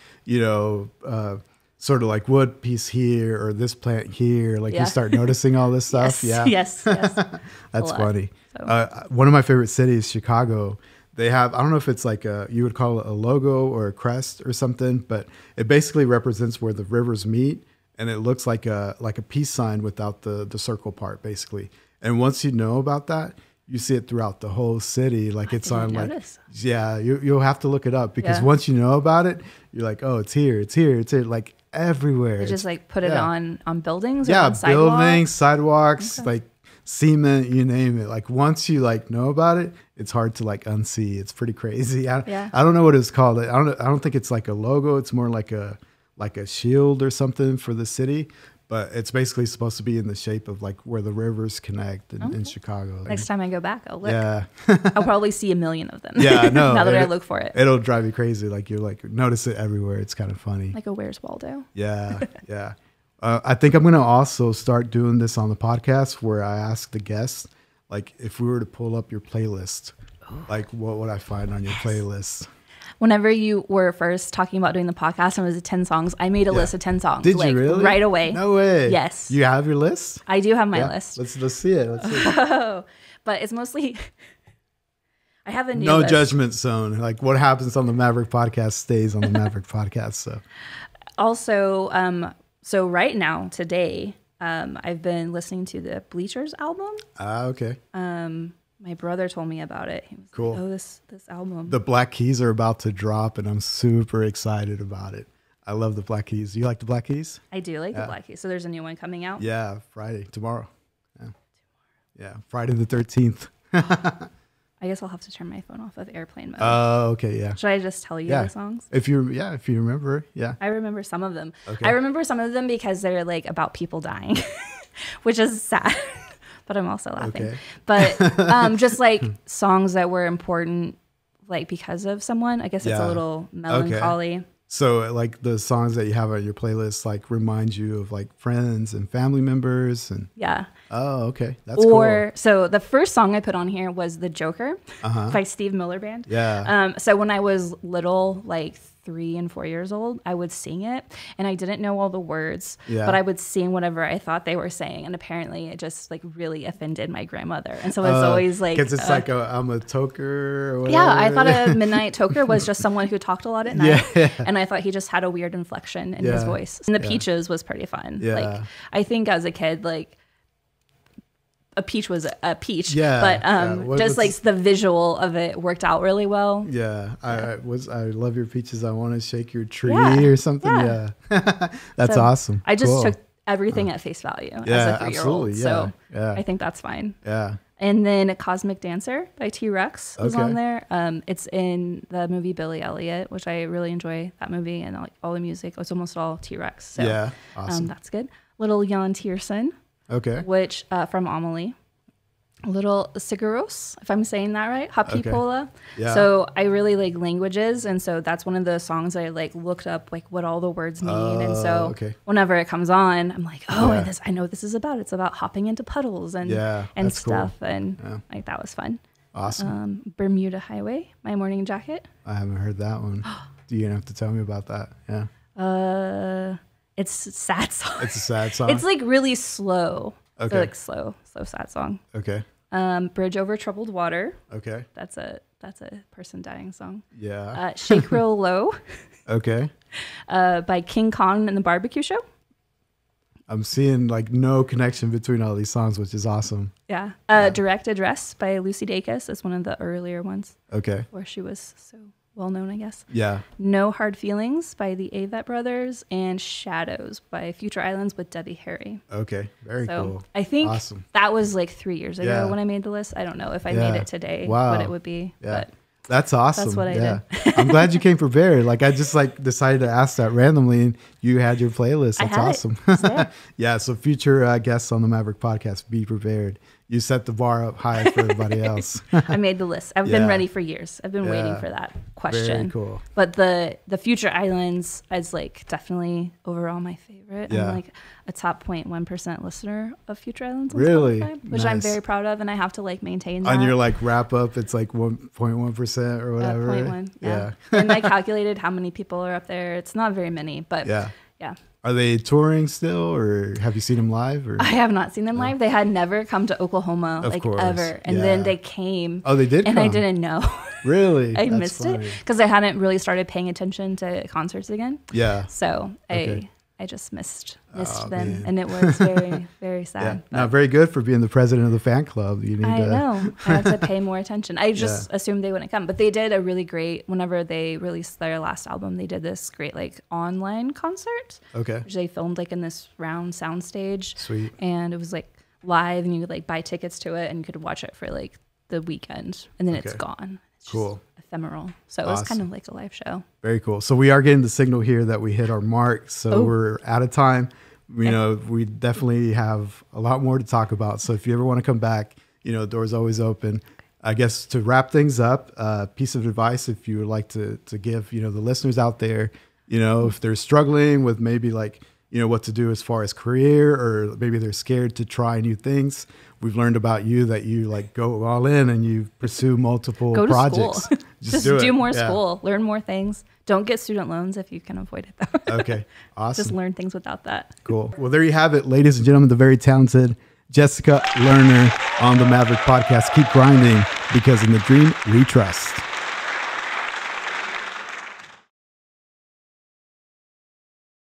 sort of like wood piece here or this plant here. Like you start noticing all this stuff. Yes. That's funny. So. One of my favorite cities, Chicago, they have, I don't know if it's like you would call it a logo or a crest or something, but it basically represents where the rivers meet, and it looks like a peace sign without the circle part, basically. And once you know about that, you see it throughout the whole city. Like it's on notice. Like, you'll have to look it up, because once you know about it, you're like, oh, it's here, like everywhere. They just like put it on buildings or on sidewalks? Buildings, sidewalks, like cement, you name it. Like once you like know about it, it's hard to like unsee. It's pretty crazy. I don't know what it's called. I don't think it's like a logo. It's more like a shield or something for the city. But it's basically supposed to be in the shape of like where the rivers connect in Chicago. Next time I go back, I'll look. Yeah. I'll probably see a million of them. Yeah, no. Now that I look for it. It'll drive you crazy. Like you like notice it everywhere. It's kind of funny. Like a Where's Waldo? Yeah. I think I'm going to also start doing this on the podcast, where I ask the guests, like if we were to pull up your playlist, like what would I find on your playlist? Whenever you were first talking about doing the podcast and it was 10 songs, I made a list of 10 songs. Did you really? Right away. No way. Yes. You have your list? I do have my list. Let's see it. Oh, but it's mostly, I have a new list. No judgment zone. Like what happens on the Maverick podcast stays on the Maverick podcast. So also, so right now, today, I've been listening to the Bleachers album. Okay. My brother told me about it. He was cool. Like, oh, this album. The Black Keys are about to drop, and I'm super excited about it. I love the Black Keys. You like the Black Keys? I do like the Black Keys. So there's a new one coming out? Yeah, tomorrow. Yeah, Friday the 13th. I guess I'll have to turn my phone off of airplane mode. Oh, okay, yeah. Should I just tell you the songs? If you remember, I remember some of them. Okay. I remember some of them because they're like about people dying, which is sad. But I'm also laughing. Okay. But just like songs that were important, like because of someone. I guess it's a little melancholy. Okay. So like the songs that you have on your playlist like remind you of like friends and family members and Oh, okay. That's cool. So the first song I put on here was The Joker by Steve Miller Band. Yeah. So when I was little, like 3 and 4 years old, I would sing it, and I didn't know all the words, but I would sing whatever I thought they were saying, and apparently it just like really offended my grandmother, and so it's always like because it's like I'm a toker or whatever. Yeah, I thought a midnight toker was just someone who talked a lot at night, and I thought he just had a weird inflection in his voice. And the Peaches was pretty fun. Like I think as a kid, like a peach was a peach. Yeah. But just like the visual of it worked out really well. Yeah. I love your peaches. I want to shake your tree or something. Yeah. That's awesome. I just took everything at face value as a 3-year-old. Absolutely. Yeah. So I think that's fine. Yeah. And then Cosmic Dancer by T-Rex was on there. It's in the movie Billy Elliot, which I really enjoy that movie, and like all the music. It's almost all T-Rex. So yeah, awesome. That's good. Little Jan Tiersen, which from Amelie. Little Sigaros, if I'm saying that right, Happy Pola. Yeah. So I really like languages, and so that's one of the songs I like looked up like what all the words mean, and so whenever it comes on, I'm like, and this, I know what this is about. It's about hopping into puddles and stuff, cool. And like that was fun. Awesome. Bermuda Highway, My Morning Jacket. I haven't heard that one. You're gonna have to tell me about that. Yeah. It's a sad song. It's a sad song. It's like really slow. Okay. So like slow sad song. Okay. Bridge Over Troubled Water. Okay. That's a person dying song. Yeah. Shake Real Low. Okay. By King Kong and the Barbecue Show. I'm seeing like no connection between all these songs, which is awesome. Yeah. Direct Address by Lucy Dacus is one of the earlier ones. Okay. Where she was so well known, I guess. Yeah. No Hard Feelings by the Avett Brothers, and Shadows by Future Islands with Debbie Harry. Okay. Very cool. I think that was like 3 years ago when I made the list. I don't know if I made it today, what it would be. Yeah. But that's awesome. That's what I did. I'm glad you came prepared. Like I just like decided to ask that randomly, and you had your playlist. That's awesome. Yeah. So future guests on the Maverick podcast, be prepared. You set the bar up high for everybody else. I made the list. I've been ready for years. I've been waiting for that question. Very cool. But the Future Islands is like definitely overall my favorite. Yeah. I'm like a top 0.1% listener of Future Islands. Really? Spotify, which I'm very proud of, and I have to like maintain that. On your like wrap up, it's like 1.1% or whatever. 0.1. Yeah. And I calculated how many people are up there. It's not very many, but yeah. Are they touring still, or have you seen them live? Or? I have not seen them live. They had never come to Oklahoma, ever. And then they came. Oh, they did and come? I didn't know. Really? I missed it because I hadn't really started paying attention to concerts again. Yeah. So I just missed them, man. And it was very, very sad. Yeah. Not very good for being the president of the fan club. You need I know. I had to pay more attention. I just assumed they wouldn't come, but they did a really great. Whenever they released their last album, they did this great like online concert. Okay. Which they filmed like in this round sound stage. Sweet. And it was like live, and you could like buy tickets to it, and you could watch it for like the weekend, and then it's gone. It's cool. Ephemeral. So it was kind of like a live show. Very cool. So we are getting the signal here that we hit our mark. So we're out of time. You know, we definitely have a lot more to talk about. So if you ever want to come back, you know, door's always open. I guess to wrap things up, piece of advice if you would like to give, you know, the listeners out there, you know, if they're struggling with maybe like, you know, what to do as far as career, or maybe they're scared to try new things. We've learned about you that you like go all in and you pursue multiple projects. School. Just do more school, learn more things. Don't get student loans if you can avoid it though. Okay. Awesome. Just learn things without that. Cool. Well, there you have it, ladies and gentlemen, the very talented Jessica Lerner on the Maverick podcast. Keep grinding, because in the dream we trust.